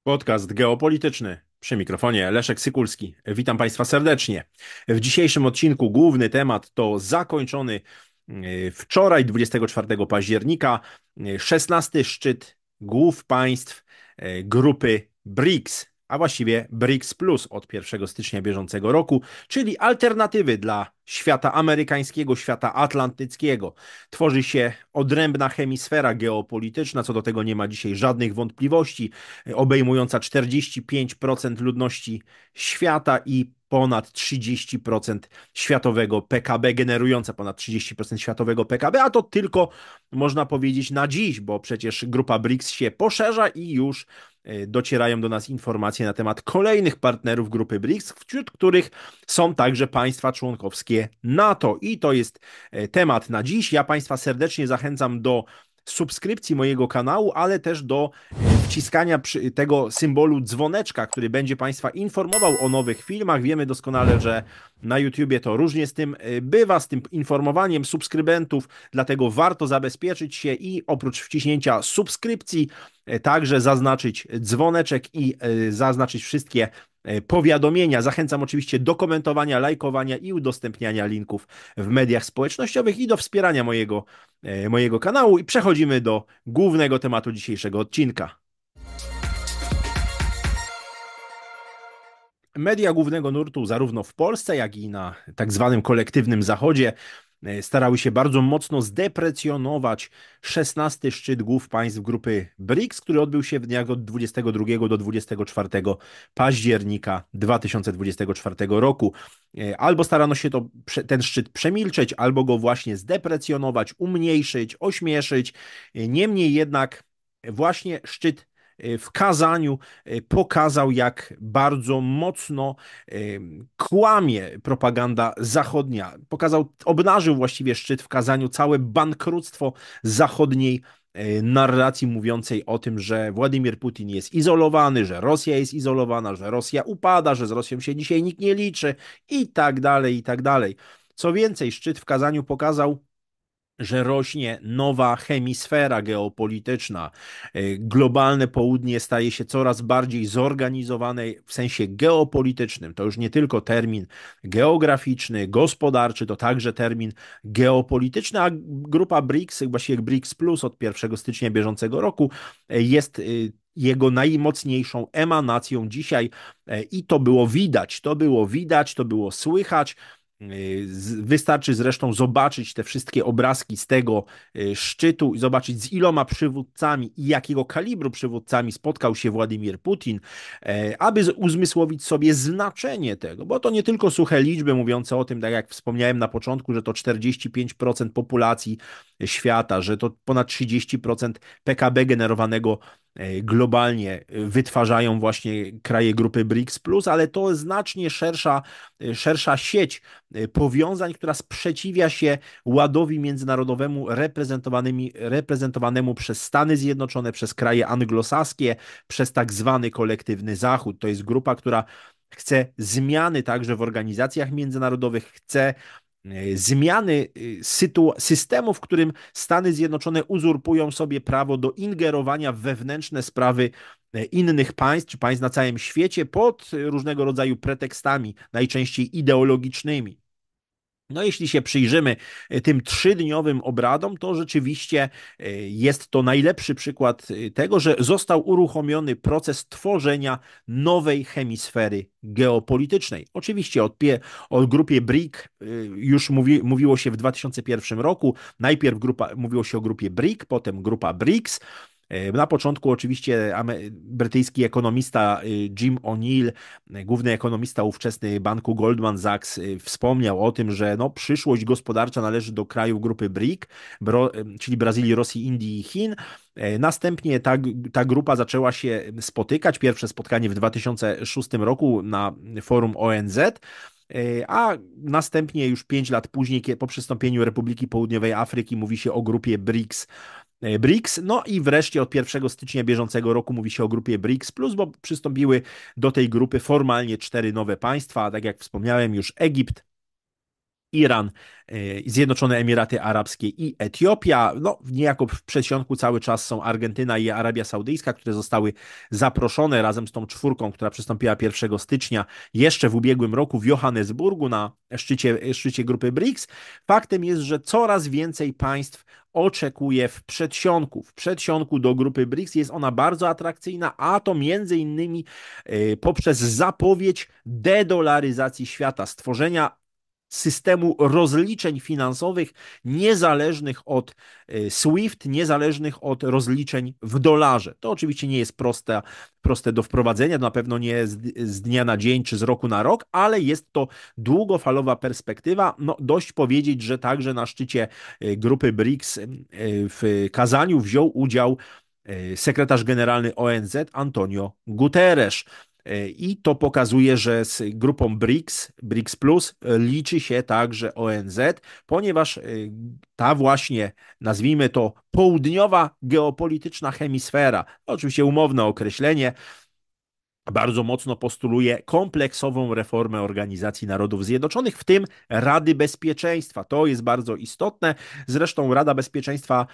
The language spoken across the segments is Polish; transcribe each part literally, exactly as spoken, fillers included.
Podcast geopolityczny. Przy mikrofonie Leszek Sykulski. Witam Państwa serdecznie. W dzisiejszym odcinku główny temat to zakończony e, wczoraj, dwudziestego czwartego października, e, szesnasty szczyt głów państw e, grupy BRICS, a właściwie BRICS Plus od pierwszego stycznia bieżącego roku, czyli alternatywy dla świata amerykańskiego, świata atlantyckiego. Tworzy się odrębna hemisfera geopolityczna, co do tego nie ma dzisiaj żadnych wątpliwości, obejmująca czterdzieści pięć procent ludności świata i ponad trzydzieści procent światowego P K B, generująca ponad trzydzieści procent światowego P K B, a to tylko można powiedzieć na dziś, bo przecież grupa BRICS się poszerza i już e, docierają do nas informacje na temat kolejnych partnerów grupy BRICS, wśród których są także państwa członkowskie NATO. I to jest e, temat na dziś. Ja Państwa serdecznie zachęcam do subskrypcji mojego kanału, ale też do wciskania tego symbolu dzwoneczka, który będzie Państwa informował o nowych filmach. Wiemy doskonale, że na YouTubie to różnie z tym bywa, z tym informowaniem subskrybentów, dlatego warto zabezpieczyć się i oprócz wciśnięcia subskrypcji także zaznaczyć dzwoneczek i zaznaczyć wszystkie powiadomienia. Zachęcam oczywiście do komentowania, lajkowania i udostępniania linków w mediach społecznościowych i do wspierania mojego, mojego kanału. I przechodzimy do głównego tematu dzisiejszego odcinka. Media głównego nurtu, zarówno w Polsce, jak i na tak zwanym kolektywnym Zachodzie, starały się bardzo mocno zdeprecjonować szesnasty szczyt głów państw grupy BRICS, który odbył się w dniach od dwudziestego drugiego do dwudziestego czwartego października dwa tysiące dwudziestego czwartego roku. Albo starano się to, ten szczyt przemilczeć, albo go właśnie zdeprecjonować, umniejszyć, ośmieszyć. Niemniej jednak właśnie szczyt w kazaniu pokazał, jak bardzo mocno kłamie propaganda zachodnia. Pokazał, obnażył właściwie szczyt w kazaniu całe bankructwo zachodniej narracji mówiącej o tym, że Władimir Putin jest izolowany, że Rosja jest izolowana, że Rosja upada, że z Rosją się dzisiaj nikt nie liczy i tak dalej, i tak dalej. Co więcej, szczyt w kazaniu pokazał, że rośnie nowa hemisfera geopolityczna. Globalne południe staje się coraz bardziej zorganizowane w sensie geopolitycznym. To już nie tylko termin geograficzny, gospodarczy, to także termin geopolityczny, a grupa BRICS, właściwie BRICS Plus od pierwszego stycznia bieżącego roku jest jego najmocniejszą emanacją dzisiaj i to było widać, to było widać, to było słychać. Wystarczy zresztą zobaczyć te wszystkie obrazki z tego szczytu i zobaczyć, z iloma przywódcami i jakiego kalibru przywódcami spotkał się Władimir Putin, aby uzmysłowić sobie znaczenie tego, bo to nie tylko suche liczby mówiące o tym, tak jak wspomniałem na początku, że to czterdzieści pięć procent populacji świata, że to ponad trzydzieści procent P K B generowanego globalnie wytwarzają właśnie kraje grupy BRICS Plus, ale to znacznie szersza, szersza sieć powiązań, która sprzeciwia się ładowi międzynarodowemu reprezentowanymi, reprezentowanemu przez Stany Zjednoczone, przez kraje anglosaskie, przez tak zwany kolektywny Zachód. To jest grupa, która chce zmiany także w organizacjach międzynarodowych, chce zmiany systemu, w którym Stany Zjednoczone uzurpują sobie prawo do ingerowania w wewnętrzne sprawy innych państw, czy państw na całym świecie pod różnego rodzaju pretekstami, najczęściej ideologicznymi. No, jeśli się przyjrzymy tym trzydniowym obradom, to rzeczywiście jest to najlepszy przykład tego, że został uruchomiony proces tworzenia nowej hemisfery geopolitycznej. Oczywiście od, o grupie BRIC już mówi, mówiło się w dwa tysiące pierwszym roku. Najpierw grupa, mówiło się o grupie BRIC, potem grupa BRICS. Na początku oczywiście brytyjski ekonomista Jim O'Neill, główny ekonomista ówczesny banku Goldman Sachs, wspomniał o tym, że no, przyszłość gospodarcza należy do krajów grupy BRIC, czyli Brazylii, Rosji, Indii i Chin. Następnie ta, ta grupa zaczęła się spotykać. Pierwsze spotkanie w dwa tysiące szóstym roku na forum O N Z. A następnie już pięć lat później, po przystąpieniu Republiki Południowej Afryki, mówi się o grupie BRICS. BRICS, no i wreszcie od pierwszego stycznia bieżącego roku mówi się o grupie BRICS Plus, bo przystąpiły do tej grupy formalnie cztery nowe państwa, tak jak wspomniałem już Egipt, Iran, Zjednoczone Emiraty Arabskie i Etiopia. No, niejako w przedsionku cały czas są Argentyna i Arabia Saudyjska, które zostały zaproszone razem z tą czwórką, która przystąpiła pierwszego stycznia jeszcze w ubiegłym roku w Johannesburgu na szczycie, szczycie grupy BRICS. Faktem jest, że coraz więcej państw oczekuje w przedsionku. W przedsionku do grupy BRICS jest ona bardzo atrakcyjna, a to między innymi poprzez zapowiedź dedolaryzacji świata, stworzenia systemu rozliczeń finansowych niezależnych od SWIFT, niezależnych od rozliczeń w dolarze. To oczywiście nie jest proste, proste do wprowadzenia, na pewno nie z, z dnia na dzień czy z roku na rok, ale jest to długofalowa perspektywa. No, dość powiedzieć, że także na szczycie grupy BRICS w Kazaniu wziął udział sekretarz generalny O N Z Antonio Guterres. I to pokazuje, że z grupą BRICS, BRICS Plus liczy się także O N Z, ponieważ ta właśnie, nazwijmy to, południowa geopolityczna hemisfera, oczywiście umowne określenie, bardzo mocno postuluje kompleksową reformę Organizacji Narodów Zjednoczonych, w tym Rady Bezpieczeństwa. To jest bardzo istotne. Zresztą Rada Bezpieczeństwa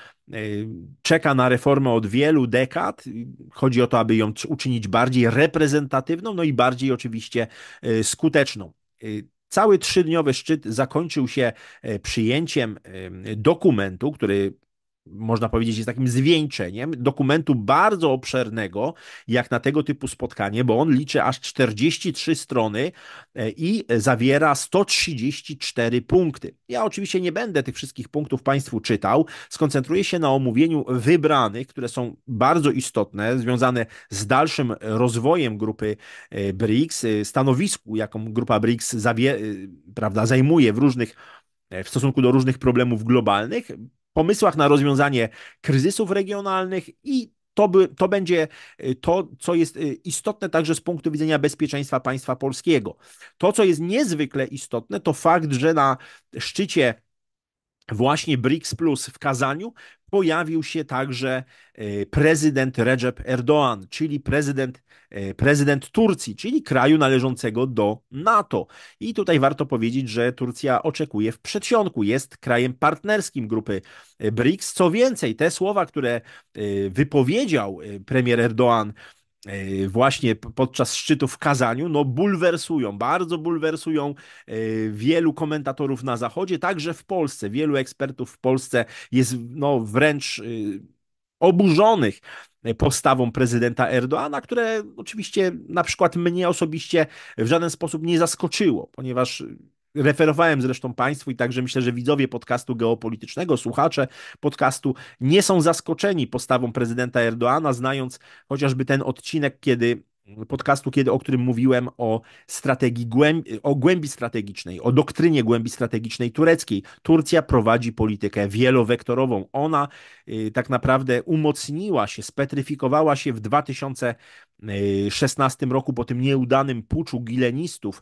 czeka na reformę od wielu dekad. Chodzi o to, aby ją uczynić bardziej reprezentatywną, no i bardziej oczywiście skuteczną. Cały trzydniowy szczyt zakończył się przyjęciem dokumentu, który można powiedzieć, jest takim zwieńczeniem dokumentu bardzo obszernego, jak na tego typu spotkanie, bo on liczy aż czterdzieści trzy strony i zawiera sto trzydzieści cztery punkty. Ja oczywiście nie będę tych wszystkich punktów Państwu czytał, skoncentruję się na omówieniu wybranych, które są bardzo istotne, związane z dalszym rozwojem grupy BRICS, stanowisku, jaką grupa BRICS zawie, prawda, zajmuje w różnych, w stosunku do różnych problemów globalnych, pomysłach na rozwiązanie kryzysów regionalnych i to, by, to będzie to, co jest istotne także z punktu widzenia bezpieczeństwa państwa polskiego. To, co jest niezwykle istotne, to fakt, że na szczycie właśnie BRICS Plus w Kazaniu pojawił się także prezydent Recep Erdoğan, czyli prezydent, prezydent Turcji, czyli kraju należącego do NATO. I tutaj warto powiedzieć, że Turcja oczekuje w przedsionku, jest krajem partnerskim grupy BRICS. Co więcej, te słowa, które wypowiedział premier Erdoğan właśnie podczas szczytu w Kazaniu, no bulwersują, bardzo bulwersują wielu komentatorów na Zachodzie, także w Polsce. Wielu ekspertów w Polsce jest no wręcz oburzonych postawą prezydenta Erdoğana, które oczywiście na przykład mnie osobiście w żaden sposób nie zaskoczyło, ponieważ referowałem zresztą Państwu i także myślę, że widzowie podcastu geopolitycznego, słuchacze podcastu nie są zaskoczeni postawą prezydenta Erdoğana, znając chociażby ten odcinek, kiedy podcastu, kiedy, o którym mówiłem o strategii głębi, o głębi strategicznej, o doktrynie głębi strategicznej tureckiej. Turcja prowadzi politykę wielowektorową. Ona y, tak naprawdę umocniła się, spetryfikowała się w dwa tysiące szesnastym roku po tym nieudanym puczu gilenistów.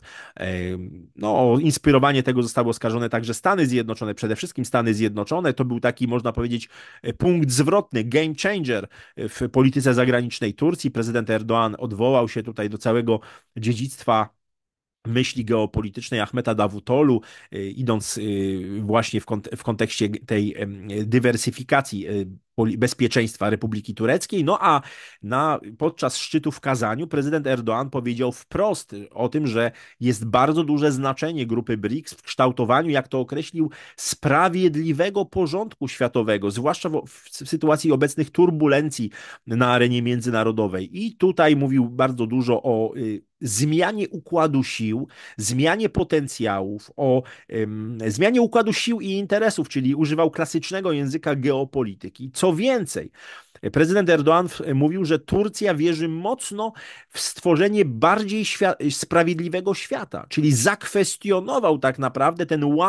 No, o inspirowanie tego zostały oskarżone także Stany Zjednoczone, przede wszystkim Stany Zjednoczone. To był taki, można powiedzieć, punkt zwrotny, game changer w polityce zagranicznej Turcji. Prezydent Erdoğan odwołał się tutaj do całego dziedzictwa myśli geopolitycznej Ahmeta Davutoglu, idąc właśnie w, kont w kontekście tej dywersyfikacji bezpieczeństwa Republiki Tureckiej. No a na, podczas szczytu w Kazaniu prezydent Erdoğan powiedział wprost o tym, że jest bardzo duże znaczenie grupy BRICS w kształtowaniu, jak to określił, sprawiedliwego porządku światowego, zwłaszcza w, w sytuacji obecnych turbulencji na arenie międzynarodowej. I tutaj mówił bardzo dużo o y, zmianie układu sił, zmianie potencjałów, o ym, zmianie układu sił i interesów, czyli używał klasycznego języka geopolityki. Co więcej, prezydent Erdoğan mówił, że Turcja wierzy mocno w stworzenie bardziej świat sprawiedliwego świata, czyli zakwestionował tak naprawdę ten ład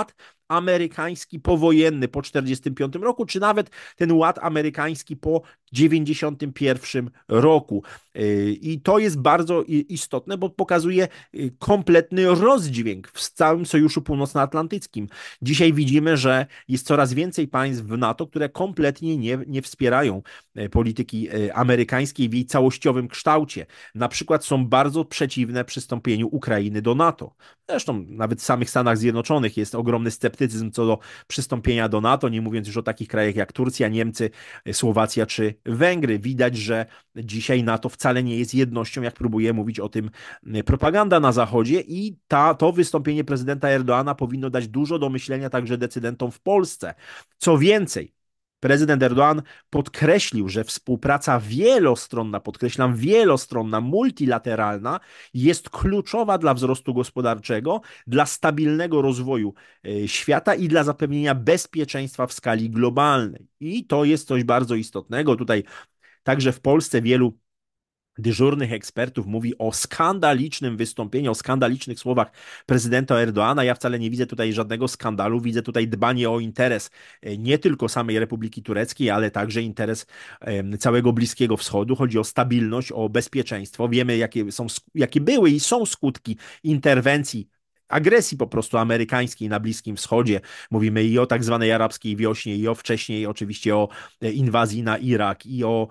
amerykański powojenny po czterdziestym piątym roku, czy nawet ten ład amerykański po dziewięćdziesiątym pierwszym roku. I to jest bardzo istotne, bo pokazuje kompletny rozdźwięk w całym Sojuszu Północnoatlantyckim. Dzisiaj widzimy, że jest coraz więcej państw w NATO, które kompletnie nie, nie wspierają polityki amerykańskiej w jej całościowym kształcie. Na przykład są bardzo przeciwne przystąpieniu Ukrainy do NATO. Zresztą nawet w samych Stanach Zjednoczonych jest ogromny sceptycyzm co do przystąpienia do NATO, nie mówiąc już o takich krajach jak Turcja, Niemcy, Słowacja czy Węgry. Widać, że dzisiaj NATO wcale nie jest jednością, jak próbuje mówić o tym propaganda na Zachodzie i ta, to wystąpienie prezydenta Erdoana powinno dać dużo do myślenia także decydentom w Polsce. Co więcej, prezydent Erdoğan podkreślił, że współpraca wielostronna, podkreślam wielostronna, multilateralna jest kluczowa dla wzrostu gospodarczego, dla stabilnego rozwoju świata i dla zapewnienia bezpieczeństwa w skali globalnej. I to jest coś bardzo istotnego. Tutaj także w Polsce wielu dyżurnych ekspertów mówi o skandalicznym wystąpieniu, o skandalicznych słowach prezydenta Erdoana. Ja wcale nie widzę tutaj żadnego skandalu, widzę tutaj dbanie o interes nie tylko samej Republiki Tureckiej, ale także interes całego Bliskiego Wschodu. Chodzi o stabilność, o bezpieczeństwo. Wiemy, jakie są, jakie były i są skutki interwencji, agresji po prostu amerykańskiej na Bliskim Wschodzie. Mówimy i o tak zwanej arabskiej wiośnie, i o wcześniej oczywiście o inwazji na Irak, i o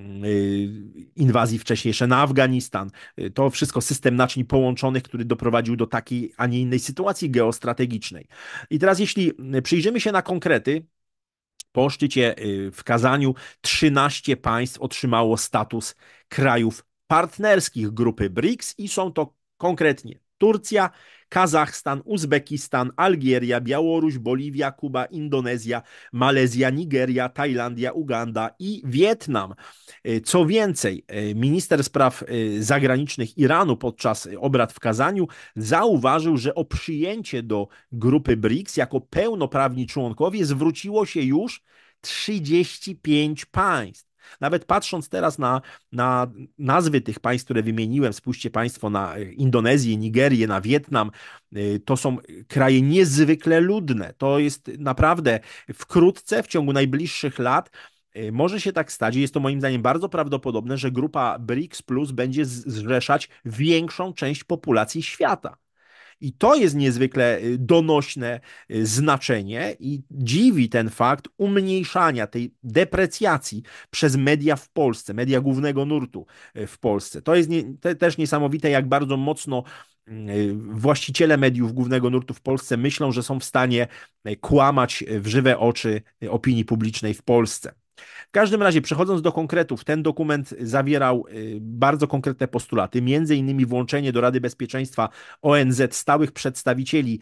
inwazji wcześniejsze na Afganistan. To wszystko system naczyń połączonych, który doprowadził do takiej, a nie innej sytuacji geostrategicznej. I teraz jeśli przyjrzymy się na konkrety, po szczycie w Kazaniu trzynaście państw otrzymało status krajów partnerskich grupy BRICS i są to konkretnie Turcja, Kazachstan, Uzbekistan, Algieria, Białoruś, Boliwia, Kuba, Indonezja, Malezja, Nigeria, Tajlandia, Uganda i Wietnam. Co więcej, minister spraw zagranicznych Iranu podczas obrad w Kazaniu zauważył, że o przyjęcie do grupy BRICS jako pełnoprawni członkowie zwróciło się już trzydzieści pięć państw. Nawet patrząc teraz na, na nazwy tych państw, które wymieniłem, spójrzcie Państwo na Indonezję, Nigerię, na Wietnam, to są kraje niezwykle ludne. To jest naprawdę wkrótce, w ciągu najbliższych lat, może się tak stać, i jest to moim zdaniem bardzo prawdopodobne, że grupa BRICS Plus będzie zrzeszać większą część populacji świata. I to jest niezwykle donośne znaczenie i dziwi ten fakt umniejszania tej deprecjacji przez media w Polsce, media głównego nurtu w Polsce. To jest nie, te, też niesamowite, jak bardzo mocno właściciele mediów głównego nurtu w Polsce myślą, że są w stanie kłamać w żywe oczy opinii publicznej w Polsce. W każdym razie, przechodząc do konkretów, ten dokument zawierał bardzo konkretne postulaty, między innymi włączenie do Rady Bezpieczeństwa O N Z stałych przedstawicieli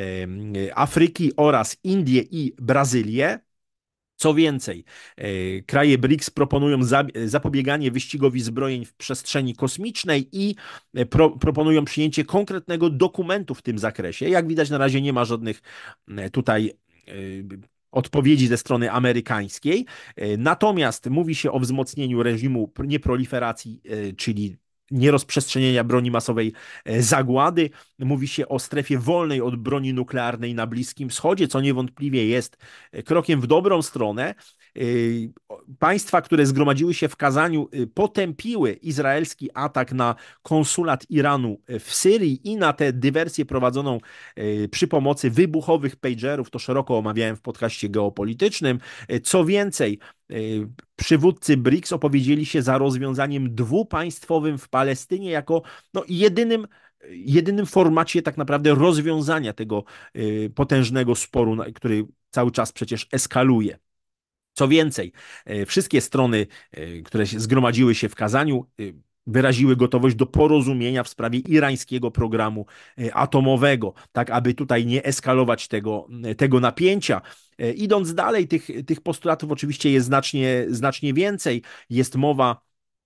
Afryki oraz Indię i Brazylię. Co więcej, kraje BRICS proponują zapobieganie wyścigowi zbrojeń w przestrzeni kosmicznej i pro, proponują przyjęcie konkretnego dokumentu w tym zakresie. Jak widać, na razie nie ma żadnych tutaj odpowiedzi ze strony amerykańskiej. Natomiast mówi się o wzmocnieniu reżimu nieproliferacji, czyli nierozprzestrzenienia broni masowej zagłady. Mówi się o strefie wolnej od broni nuklearnej na Bliskim Wschodzie, co niewątpliwie jest krokiem w dobrą stronę. Państwa, które zgromadziły się w Kazaniu, potępiły izraelski atak na konsulat Iranu w Syrii i na tę dywersję prowadzoną przy pomocy wybuchowych pagerów. To szeroko omawiałem w podcaście geopolitycznym. Co więcej, przywódcy BRICS opowiedzieli się za rozwiązaniem dwupaństwowym w Palestynie jako no, jedynym, jedynym formacie tak naprawdę rozwiązania tego potężnego sporu, który cały czas przecież eskaluje. Co więcej, wszystkie strony, które zgromadziły się w Kazaniu, wyraziły gotowość do porozumienia w sprawie irańskiego programu atomowego, tak aby tutaj nie eskalować tego, tego napięcia. Idąc dalej, tych, tych postulatów oczywiście jest znacznie, znacznie więcej. Jest mowa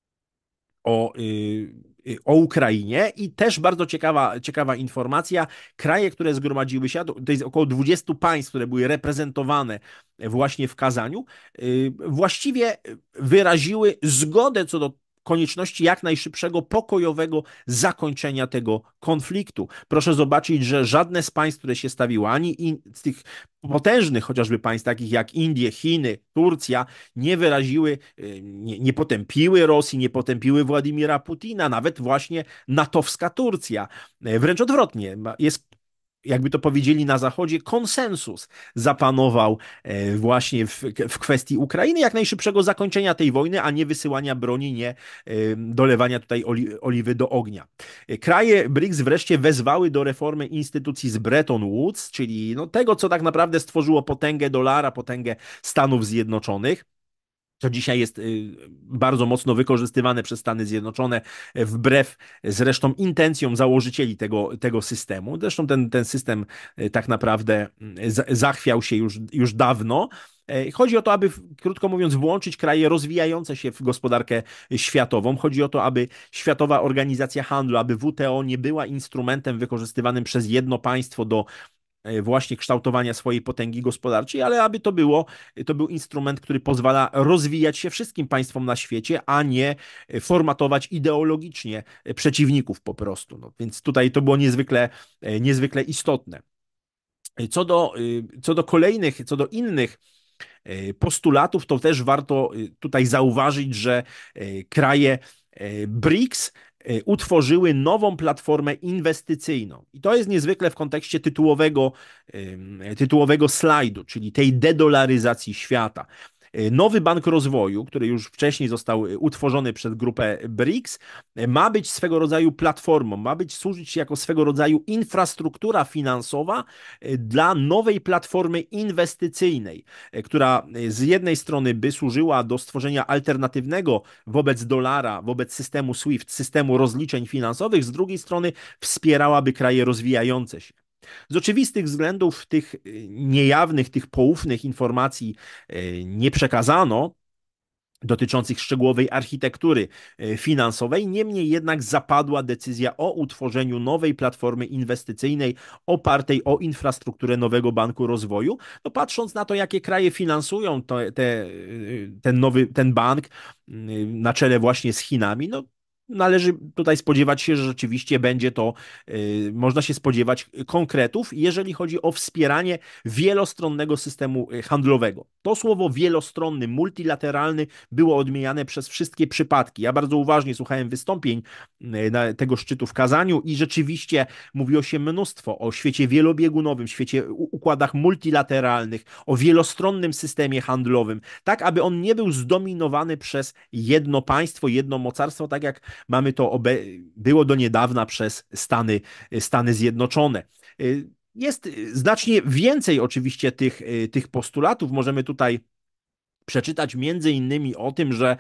o, o Ukrainie i też bardzo ciekawa, ciekawa informacja. Kraje, które zgromadziły się, to jest około dwudziestu państw, które były reprezentowane właśnie w Kazaniu, właściwie wyraziły zgodę co do konieczności jak najszybszego pokojowego zakończenia tego konfliktu. Proszę zobaczyć, że żadne z państw, które się stawiło, ani in, z tych potężnych chociażby państw takich jak Indie, Chiny, Turcja, nie wyraziły, nie, nie potępiły Rosji, nie potępiły Władimira Putina, nawet właśnie natowska Turcja. Wręcz odwrotnie, jest, jakby to powiedzieli na Zachodzie, konsensus zapanował właśnie w, w kwestii Ukrainy, jak najszybszego zakończenia tej wojny, a nie wysyłania broni, nie dolewania tutaj oli, oliwy do ognia. Kraje BRICS wreszcie wezwały do reformy instytucji z Bretton Woods, czyli no tego, co tak naprawdę stworzyło potęgę dolara, potęgę Stanów Zjednoczonych. To dzisiaj jest bardzo mocno wykorzystywane przez Stany Zjednoczone, wbrew zresztą intencjom założycieli tego, tego systemu. Zresztą ten, ten system tak naprawdę zachwiał się już, już dawno. Chodzi o to, aby, krótko mówiąc, włączyć kraje rozwijające się w gospodarkę światową. Chodzi o to, aby Światowa Organizacja Handlu, aby W T O nie była instrumentem wykorzystywanym przez jedno państwo do właśnie kształtowania swojej potęgi gospodarczej, ale aby to było, to był instrument, który pozwala rozwijać się wszystkim państwom na świecie, a nie formatować ideologicznie przeciwników po prostu. No, więc tutaj to było niezwykle, niezwykle istotne. Co do, co do kolejnych, co do innych postulatów, to też warto tutaj zauważyć, że kraje BRICS utworzyły nową platformę inwestycyjną. I to jest niezwykle w kontekście tytułowego, tytułowego slajdu, czyli tej dedolaryzacji świata. Nowy Bank Rozwoju, który już wcześniej został utworzony przez grupę BRICS, ma być swego rodzaju platformą, ma być służyć jako swego rodzaju infrastruktura finansowa dla nowej platformy inwestycyjnej, która z jednej strony by służyła do stworzenia alternatywnego wobec dolara, wobec systemu SWIFT, systemu rozliczeń finansowych, z drugiej strony wspierałaby kraje rozwijające się. Z oczywistych względów tych niejawnych, tych poufnych informacji nie przekazano, dotyczących szczegółowej architektury finansowej. Niemniej jednak zapadła decyzja o utworzeniu nowej platformy inwestycyjnej opartej o infrastrukturę nowego Banku Rozwoju. No, patrząc na to, jakie kraje finansują to, te, ten nowy ten bank na czele właśnie z Chinami, no należy tutaj spodziewać się, że rzeczywiście będzie to, yy, można się spodziewać konkretów, jeżeli chodzi o wspieranie wielostronnego systemu handlowego. To słowo wielostronny, multilateralny było odmieniane przez wszystkie przypadki. Ja bardzo uważnie słuchałem wystąpień yy, na tego szczytu w Kazaniu i rzeczywiście mówiło się mnóstwo o świecie wielobiegunowym, świecie układach multilateralnych, o wielostronnym systemie handlowym, tak aby on nie był zdominowany przez jedno państwo, jedno mocarstwo, tak jak mamy to, było do niedawna przez Stany, Stany Zjednoczone. Jest znacznie więcej oczywiście tych, tych postulatów. Możemy tutaj przeczytać między innymi o tym, że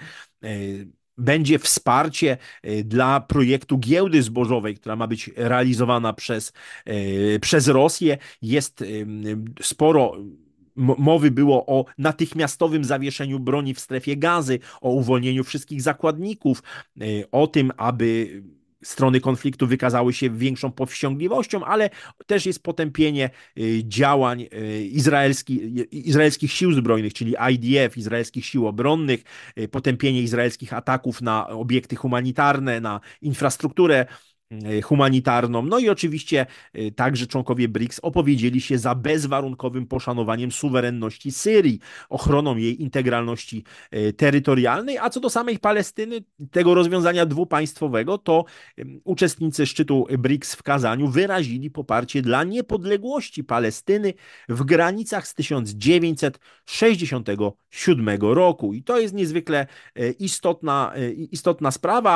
będzie wsparcie dla projektu giełdy zbożowej, która ma być realizowana przez, przez Rosję. Jest sporo mowy było o natychmiastowym zawieszeniu broni w strefie Gazy, o uwolnieniu wszystkich zakładników, o tym, aby strony konfliktu wykazały się większą powściągliwością, ale też jest potępienie działań izraelski, izraelskich sił zbrojnych, czyli I D F, izraelskich sił obronnych, potępienie izraelskich ataków na obiekty humanitarne, na infrastrukturę humanitarną. No i oczywiście także członkowie BRICS opowiedzieli się za bezwarunkowym poszanowaniem suwerenności Syrii, ochroną jej integralności terytorialnej, a co do samej Palestyny, tego rozwiązania dwupaństwowego, to uczestnicy szczytu BRICS w Kazaniu wyrazili poparcie dla niepodległości Palestyny w granicach z tysiąc dziewięćset sześćdziesiątego siódmego roku. I to jest niezwykle istotna, istotna sprawa.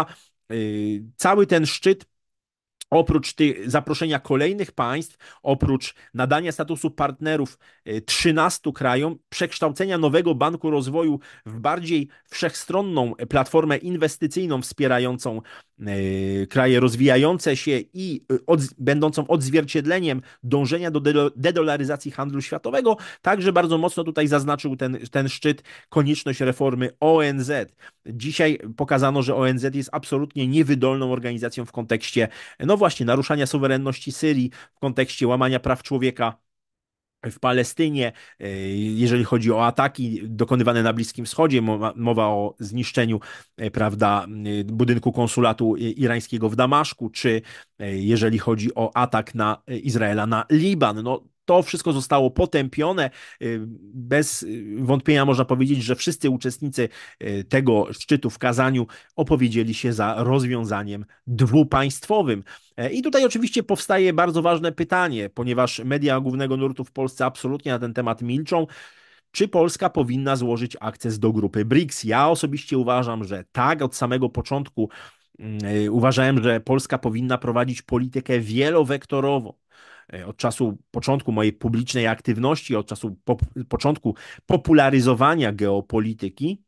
Cały ten szczyt, oprócz tych, zaproszenia kolejnych państw, oprócz nadania statusu partnerów trzynastu krajom, przekształcenia nowego Banku Rozwoju w bardziej wszechstronną platformę inwestycyjną wspierającą kraje rozwijające się i od, będącą odzwierciedleniem dążenia do dedolaryzacji handlu światowego, także bardzo mocno tutaj zaznaczył ten, ten szczyt konieczność reformy O N Z. Dzisiaj pokazano, że O N Z jest absolutnie niewydolną organizacją w kontekście, no właśnie, naruszania suwerenności Syrii, w kontekście łamania praw człowieka w Palestynie, e, jeżeli chodzi o ataki dokonywane na Bliskim Wschodzie, mowa, mowa o zniszczeniu, e, prawda, e, budynku konsulatu irańskiego w Damaszku, czy e, jeżeli chodzi o atak na e, Izraela na Liban. No, to wszystko zostało potępione. E, Bez wątpienia można powiedzieć, że wszyscy uczestnicy e, tego szczytu w Kazaniu opowiedzieli się za rozwiązaniem dwupaństwowym. E, I tutaj oczywiście powstaje bardzo ważne pytanie, ponieważ media głównego nurtu w Polsce absolutnie na ten temat milczą. Czy Polska powinna złożyć akces do grupy BRICS? Ja osobiście uważam, że tak, od samego początku mm, e, uważałem, że Polska powinna prowadzić politykę wielowektorową. E, Od czasu początku mojej publicznej aktywności, od czasu po, początku popularyzowania geopolityki,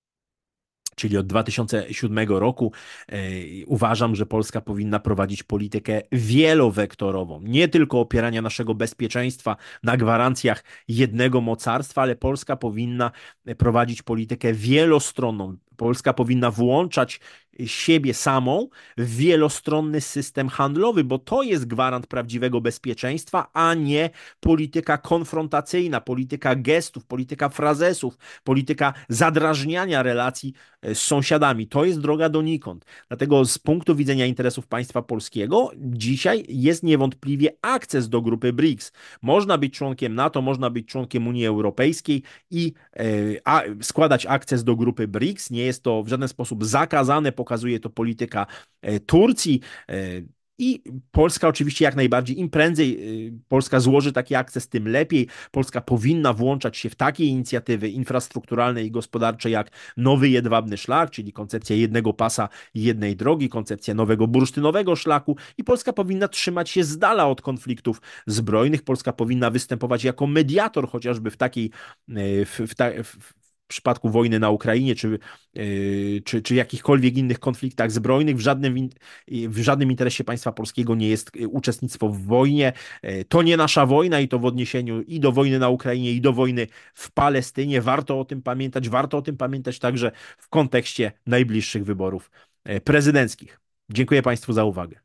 czyli od dwa tysiące siódmego roku, e, uważam, że Polska powinna prowadzić politykę wielowektorową. Nie tylko opierania naszego bezpieczeństwa na gwarancjach jednego mocarstwa, ale Polska powinna prowadzić politykę wielostronną. Polska powinna włączać siebie samą w wielostronny system handlowy, bo to jest gwarant prawdziwego bezpieczeństwa, a nie polityka konfrontacyjna, polityka gestów, polityka frazesów, polityka zadrażniania relacji z sąsiadami. To jest droga donikąd. Dlatego z punktu widzenia interesów państwa polskiego dzisiaj jest niewątpliwie akces do grupy BRICS. Można być członkiem NATO, można być członkiem Unii Europejskiej i e, a, składać akces do grupy BRICS. Nie jest to w żaden sposób zakazane, pokazuje to polityka e, Turcji. E, I Polska oczywiście jak najbardziej, im prędzej e, Polska złoży taki akces, tym lepiej. Polska powinna włączać się w takie inicjatywy infrastrukturalne i gospodarcze jak nowy jedwabny szlak, czyli koncepcja jednego pasa i jednej drogi, koncepcja nowego bursztynowego szlaku i Polska powinna trzymać się z dala od konfliktów zbrojnych. Polska powinna występować jako mediator chociażby w takiej, e, w, w, ta, w, w przypadku wojny na Ukrainie, czy, yy, czy, czy jakichkolwiek innych konfliktach zbrojnych, w żadnym, w żadnym interesie państwa polskiego nie jest uczestnictwo w wojnie. Yy, To nie nasza wojna i to w odniesieniu i do wojny na Ukrainie, i do wojny w Palestynie. Warto o tym pamiętać. Warto o tym pamiętać także w kontekście najbliższych wyborów yy, prezydenckich. Dziękuję Państwu za uwagę.